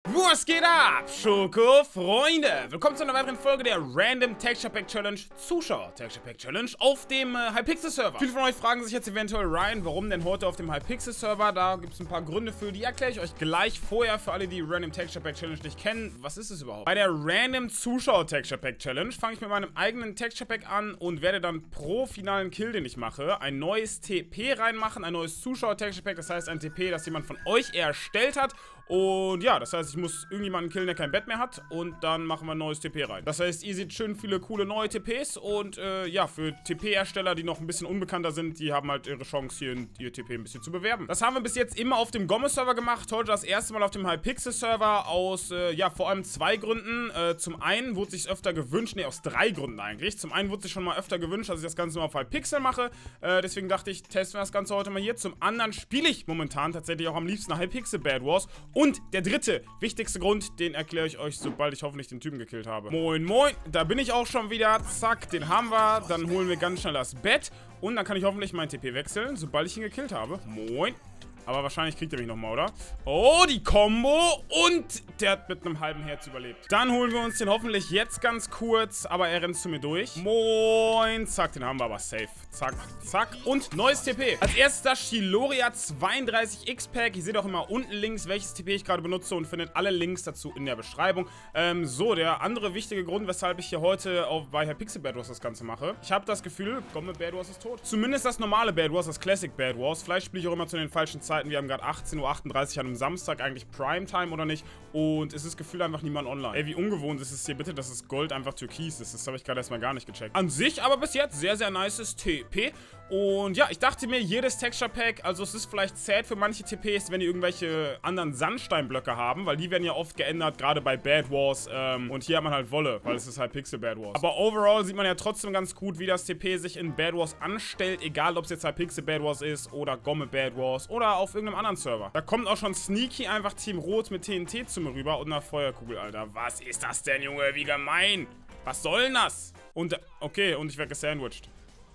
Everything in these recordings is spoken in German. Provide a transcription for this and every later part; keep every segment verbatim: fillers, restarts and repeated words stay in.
Was geht ab, Schoko-Freunde? Willkommen zu einer weiteren Folge der Random Texture Pack Challenge Zuschauer Texture Pack Challenge auf dem äh, Hypixel Server. Viele von euch fragen sich jetzt eventuell, Ryan, warum denn heute auf dem Hypixel Server? Da gibt es ein paar Gründe für, die erkläre ich euch gleich vorher. Für alle, die Random Texture Pack Challenge nicht kennen, was ist es überhaupt? Bei der Random Zuschauer Texture Pack Challenge fange ich mit meinem eigenen Texture Pack an und werde dann pro finalen Kill, den ich mache, ein neues T P reinmachen, ein neues Zuschauer Texture Pack, das heißt ein T P, das jemand von euch erstellt hat. Und ja, das heißt, ich muss irgendjemanden killen, der kein Bett mehr hat, und dann machen wir ein neues T P rein. Das heißt, ihr seht schön viele coole neue T Ps und äh, ja, für T P-Hersteller, die noch ein bisschen unbekannter sind, die haben halt ihre Chance, hier ihr T P ein bisschen zu bewerben. Das haben wir bis jetzt immer auf dem Gomme-Server gemacht, heute das erste Mal auf dem Hypixel-Server aus, äh, ja, vor allem zwei Gründen. Äh, zum einen wurde sich öfter gewünscht, ne, aus drei Gründen eigentlich. Zum einen wurde sich schon mal öfter gewünscht, dass ich das Ganze mal auf Hypixel mache, äh, deswegen dachte ich, testen wir das Ganze heute mal hier. Zum anderen spiele ich momentan tatsächlich auch am liebsten Hypixel Bad Wars. Und der dritte, wichtigste Grund, den erkläre ich euch, sobald ich hoffentlich den Typen gekillt habe. Moin, moin, da bin ich auch schon wieder. Zack, den haben wir. Dann holen wir ganz schnell das Bett. Und dann kann ich hoffentlich meinen T P wechseln, sobald ich ihn gekillt habe. Moin. Aber wahrscheinlich kriegt er mich nochmal, oder? Oh, die Combo. Und der hat mit einem halben Herz überlebt. Dann holen wir uns den hoffentlich jetzt ganz kurz. Aber er rennt zu mir durch. Moin. Zack, den haben wir aber safe. Zack, zack. Und neues T P. Als erstes das Chiloria zweiunddreißig X Pack. Ihr seht auch immer unten links, welches T P ich gerade benutze, und findet alle Links dazu in der Beschreibung. Ähm, so, der andere wichtige Grund, weshalb ich hier heute auf, bei Hypixel Bad Wars das Ganze mache. Ich habe das Gefühl, komm, mit Bad Wars ist tot. Zumindest das normale Bad Wars, das Classic Bad Wars. Vielleicht spiele ich auch immer zu den falschen Zeiten. Wir haben gerade achtzehn Uhr achtunddreißig an einem Samstag, eigentlich Primetime oder nicht. Und es ist gefühlt einfach niemand online. Ey, wie ungewohnt ist es hier bitte, dass das Gold einfach türkis ist. Das habe ich gerade erstmal gar nicht gecheckt. An sich aber bis jetzt sehr, sehr nices T P. Und ja, ich dachte mir, jedes Texture Pack, also es ist vielleicht sad für manche T Ps, wenn die irgendwelche anderen Sandsteinblöcke haben, weil die werden ja oft geändert, gerade bei Bad Wars. Ähm, und hier hat man halt Wolle, weil es ist halt Pixel Bad Wars. Aber overall sieht man ja trotzdem ganz gut, wie das T P sich in Bad Wars anstellt, egal ob es jetzt halt Pixel Bad Wars ist oder Gomme Bad Wars oder auf irgendeinem anderen Server. Da kommt auch schon sneaky einfach Team Rot mit T N T zu mir rüber und einer Feuerkugel, Alter. Was ist das denn, Junge? Wie gemein! Was soll denn das? Und, okay, und ich werde gesandwiched.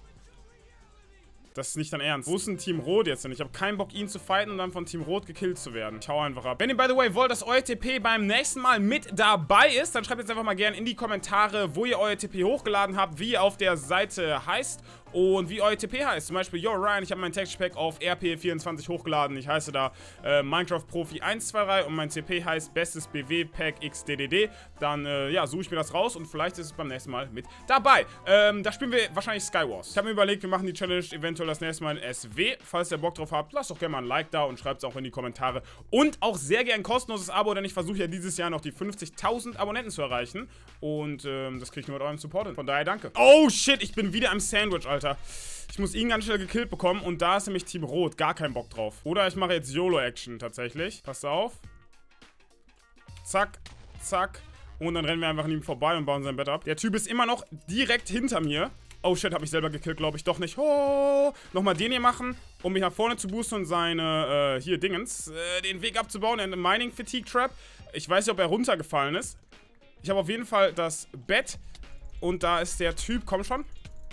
Das ist nicht dein Ernst. Wo ist denn Team Rot jetzt denn? Ich habe keinen Bock, ihn zu fighten und dann von Team Rot gekillt zu werden. Ich hau einfach ab. Wenn ihr, by the way, wollt, dass euer T P beim nächsten Mal mit dabei ist, dann schreibt jetzt einfach mal gerne in die Kommentare, wo ihr euer T P hochgeladen habt, wie ihr auf der Seite heißt und wie euer T P heißt. Zum Beispiel, yo, Ryan, ich habe mein Texture Pack auf R P vierundzwanzig hochgeladen. Ich heiße da äh, Minecraft Profi eins zwei drei und mein T P heißt Bestes B W Pack X D D D. Dann, äh, ja, suche ich mir das raus und vielleicht ist es beim nächsten Mal mit dabei. Ähm, da spielen wir wahrscheinlich Skywars. Ich habe mir überlegt, wir machen die Challenge eventuell das nächste Mal in S W. Falls ihr Bock drauf habt, lasst doch gerne mal ein Like da und schreibt es auch in die Kommentare. Und auch sehr gerne ein kostenloses Abo, denn ich versuche ja dieses Jahr noch die fünfzigtausend Abonnenten zu erreichen. Und ähm, das kriege ich nur mit eurem Support hin. Von daher danke. Oh shit, ich bin wieder im Sandwich, Alter. Ich muss ihn ganz schnell gekillt bekommen und da ist nämlich Team Rot. Gar keinen Bock drauf. Oder ich mache jetzt YOLO-Action tatsächlich. Passt auf. Zack, zack. Und dann rennen wir einfach an ihm vorbei und bauen sein Bett ab. Der Typ ist immer noch direkt hinter mir. Oh shit, hab mich selber gekillt, glaube ich. Doch nicht. Oh, nochmal den hier machen, um mich nach vorne zu boosten und seine, äh, hier, Dingens, äh, den Weg abzubauen in einem Mining Fatigue Trap. Ich weiß nicht, ob er runtergefallen ist. Ich habe auf jeden Fall das Bett. Und da ist der Typ. Komm schon.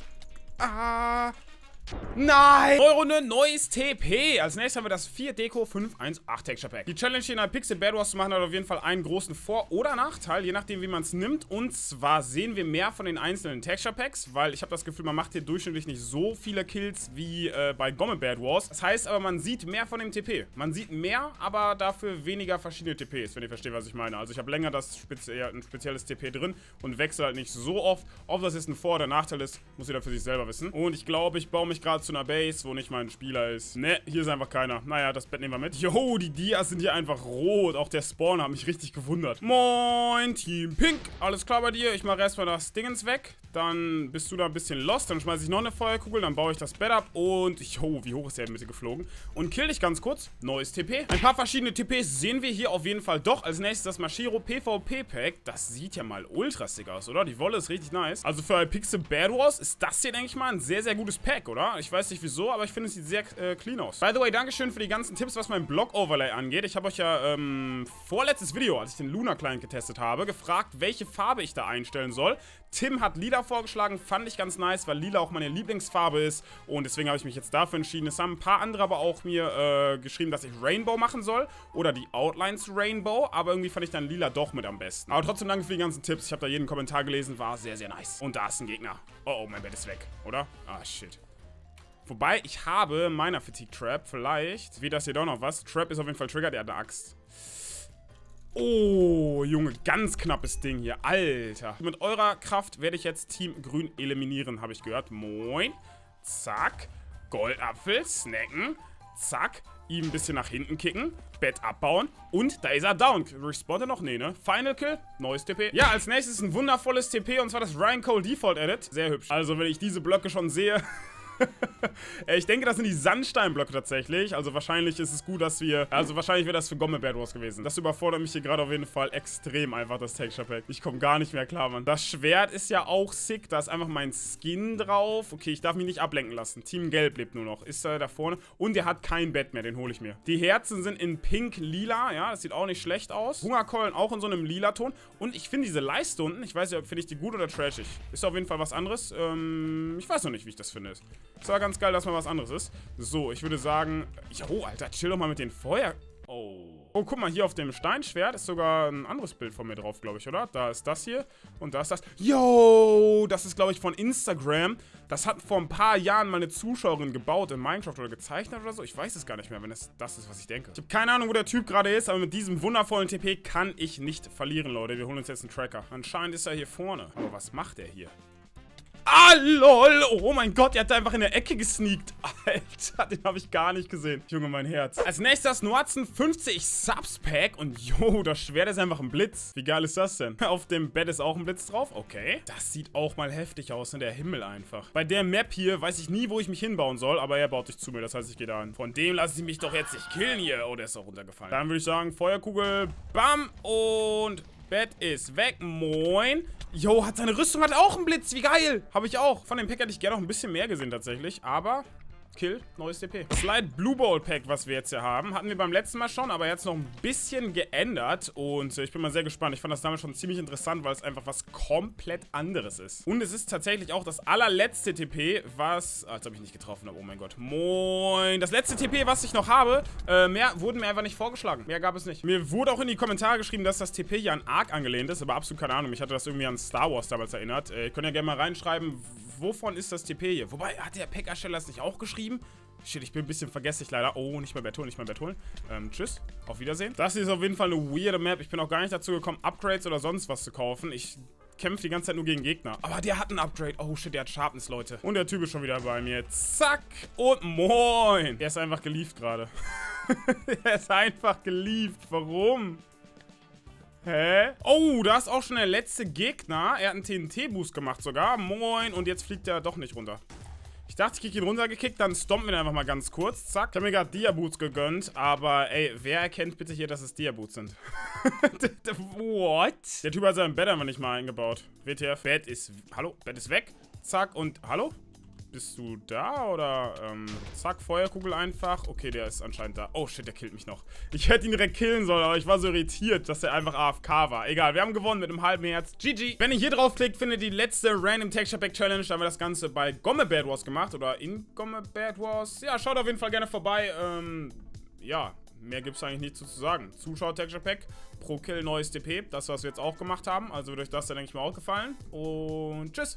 Ah. Nein! Neue Runde, neues T P. Als nächstes haben wir das vier Deko fünf eins acht Texture Pack. Die Challenge hier in Hypixel Bad Wars zu machen hat auf jeden Fall einen großen Vor- oder Nachteil, je nachdem wie man es nimmt. Und zwar sehen wir mehr von den einzelnen Texture Packs, weil ich habe das Gefühl, man macht hier durchschnittlich nicht so viele Kills wie äh, bei Gomme Bad Wars. Das heißt aber, man sieht mehr von dem T P. Man sieht mehr, aber dafür weniger verschiedene T Ps, wenn ihr versteht, was ich meine. Also ich habe länger das spezie ein spezielles T P drin und wechsle halt nicht so oft. Ob das jetzt ein Vor- oder Nachteil ist, muss jeder für sich selber wissen. Und ich glaube, ich baue mich gerade zu einer Base, wo nicht mein Spieler ist. Ne, hier ist einfach keiner. Naja, das Bett nehmen wir mit. Jo, die Dias sind hier einfach rot. Auch der Spawn hat mich richtig gewundert. Moin, Team Pink. Alles klar bei dir? Ich mache erstmal das Dingens weg. Dann bist du da ein bisschen lost. Dann schmeiße ich noch eine Feuerkugel. Dann baue ich das Bett ab. Und, jo, wie hoch ist der in die Mitte geflogen? Und kill dich ganz kurz. Neues T P. Ein paar verschiedene T Ps sehen wir hier auf jeden Fall doch. Als nächstes das Mashiro PvP Pack. Das sieht ja mal ultra sick aus, oder? Die Wolle ist richtig nice. Also für Hypixel Bad Wars ist das hier, denke ich mal, ein sehr, sehr gutes Pack, oder? oder? Ich weiß nicht wieso, aber ich finde, es sieht sehr äh, clean aus. By the way, Dankeschön für die ganzen Tipps, was mein Block-Overlay angeht. Ich habe euch ja ähm, vorletztes Video, als ich den Luna-Client getestet habe, gefragt, welche Farbe ich da einstellen soll. Tim hat lila vorgeschlagen, fand ich ganz nice, weil lila auch meine Lieblingsfarbe ist. Und deswegen habe ich mich jetzt dafür entschieden. Es haben ein paar andere aber auch mir äh, geschrieben, dass ich Rainbow machen soll. Oder die Outlines Rainbow. Aber irgendwie fand ich dann lila doch mit am besten. Aber trotzdem danke für die ganzen Tipps. Ich habe da jeden Kommentar gelesen, war sehr, sehr nice. Und da ist ein Gegner. Oh, oh, mein Bett ist weg, oder? Ah, shit. Wobei, ich habe meiner Fatigue Trap vielleicht. Wie das hier doch noch was? Trap ist auf jeden Fall triggert, er hat eine Axt. Oh, Junge, ganz knappes Ding hier. Alter. Mit eurer Kraft werde ich jetzt Team Grün eliminieren, habe ich gehört. Moin. Zack. Goldapfel. Snacken. Zack. Ihm ein bisschen nach hinten kicken. Bett abbauen. Und da ist er down. Respawnt er noch? Nee, ne? Final Kill. Neues T P. Ja, als nächstes ein wundervolles T P. Und zwar das Ryan Cole Default Edit. Sehr hübsch. Also, wenn ich diese Blöcke schon sehe... Ich denke, das sind die Sandsteinblöcke tatsächlich. Also wahrscheinlich ist es gut, dass wir... Also wahrscheinlich wäre das für Gomme Bad Wars gewesen. Das überfordert mich hier gerade auf jeden Fall extrem einfach, das Texture Pack. Ich komme gar nicht mehr klar, Mann. Das Schwert ist ja auch sick. Da ist einfach mein Skin drauf. Okay, ich darf mich nicht ablenken lassen. Team Gelb lebt nur noch. Ist er da vorne. Und er hat kein Bett mehr. Den hole ich mir. Die Herzen sind in pink-lila. Ja, das sieht auch nicht schlecht aus. Hungerkeulen auch in so einem lila Ton. Und ich finde diese Leiste unten, ich weiß nicht, finde ich die gut oder trashig. Ist auf jeden Fall was anderes. Ähm, ich weiß noch nicht, wie ich das finde. Es war ganz geil, dass mal was anderes ist. So, ich würde sagen... Jo, Alter, chill doch mal mit den Feuer... Oh. Oh, guck mal, hier auf dem Steinschwert ist sogar ein anderes Bild von mir drauf, glaube ich, oder? Da ist das hier und da ist das. Yo, das ist, glaube ich, von Instagram. Das hat vor ein paar Jahren mal eine Zuschauerin gebaut in Minecraft oder gezeichnet oder so. Ich weiß es gar nicht mehr, wenn es das ist, was ich denke. Ich habe keine Ahnung, wo der Typ gerade ist, aber mit diesem wundervollen T P kann ich nicht verlieren, Leute. Wir holen uns jetzt einen Tracker. Anscheinend ist er hier vorne. Aber was macht er hier? Ah, lol. Oh mein Gott, er hat da einfach in der Ecke gesneakt. Alter, den habe ich gar nicht gesehen. Junge, mein Herz. Als nächstes Noatzen fünfzig Subs Pack. Und jo, das Schwert ist einfach ein Blitz. Wie geil ist das denn? Auf dem Bett ist auch ein Blitz drauf. Okay. Das sieht auch mal heftig aus, ne? Der Himmel einfach. Bei der Map hier weiß ich nie, wo ich mich hinbauen soll. Aber er baut sich zu mir. Das heißt, ich gehe da hin. Von dem lasse ich mich doch jetzt nicht killen hier. Oh, der ist auch runtergefallen. Dann würde ich sagen, Feuerkugel. Bam. Und... Bett ist weg. Moin. Jo, hat seine Rüstung hat auch einen Blitz. Wie geil. Habe ich auch. Von dem Pack hätte ich gerne noch ein bisschen mehr gesehen tatsächlich. Aber... Kill, neues T P. Das Light Blue Bowl Pack, was wir jetzt hier haben, hatten wir beim letzten Mal schon, aber jetzt noch ein bisschen geändert. Und ich bin mal sehr gespannt. Ich fand das damals schon ziemlich interessant, weil es einfach was komplett anderes ist. Und es ist tatsächlich auch das allerletzte T P, was... Ah, jetzt habe ich nicht getroffen, aber oh mein Gott. Moin. Das letzte T P, was ich noch habe, äh, mehr wurden mir einfach nicht vorgeschlagen. Mehr gab es nicht. Mir wurde auch in die Kommentare geschrieben, dass das T P hier an Ark angelehnt ist, aber absolut keine Ahnung. Mich hatte das irgendwie an Star Wars damals erinnert. Äh, ihr könnt ja gerne mal reinschreiben, wovon ist das T P hier? Wobei, hat der Pack-Ersteller das nicht auch geschrieben? Shit, ich bin ein bisschen vergesslich leider. Oh, nicht mehr Bett holen, nicht mehr Bett holen. Ähm, tschüss. Auf Wiedersehen. Das hier ist auf jeden Fall eine weirde Map. Ich bin auch gar nicht dazu gekommen, Upgrades oder sonst was zu kaufen. Ich kämpfe die ganze Zeit nur gegen Gegner. Aber der hat ein Upgrade. Oh shit, der hat Sharpness, Leute. Und der Typ ist schon wieder bei mir. Zack und moin. Er ist einfach gelieft gerade. Er ist einfach gelieft. Warum? Hä? Oh, da ist auch schon der letzte Gegner. Er hat einen T N T-Boost gemacht sogar. Moin. Und jetzt fliegt er doch nicht runter. Ich dachte, ich krieg ihn runtergekickt, dann stompen wir ihn einfach mal ganz kurz. Zack. Ich habe mir gerade Dia-Boots gegönnt, aber ey, wer erkennt bitte hier, dass es Dia-Boots sind? What? Der Typ hat sein Bett einfach nicht mal eingebaut. W T F. Bett ist... Hallo? Bett ist weg. Zack und... Hallo? Bist du da oder, ähm, zack, Feuerkugel einfach. Okay, der ist anscheinend da. Oh, shit, der killt mich noch. Ich hätte ihn direkt killen sollen, aber ich war so irritiert, dass er einfach A F K war. Egal, wir haben gewonnen mit einem halben Herz. G G. Wenn ihr hier draufklickt, findet ihr die letzte Random Texture Pack Challenge. Da haben wir das Ganze bei Gomme Bad Wars gemacht oder in Gomme Bad Wars. Ja, schaut auf jeden Fall gerne vorbei. Ähm, ja, mehr gibt es eigentlich nicht zu sagen. Zuschauer Texture Pack, pro Kill neues T P. Das, was wir jetzt auch gemacht haben. Also wird euch das, dann denke ich mal, auch gefallen. Und tschüss.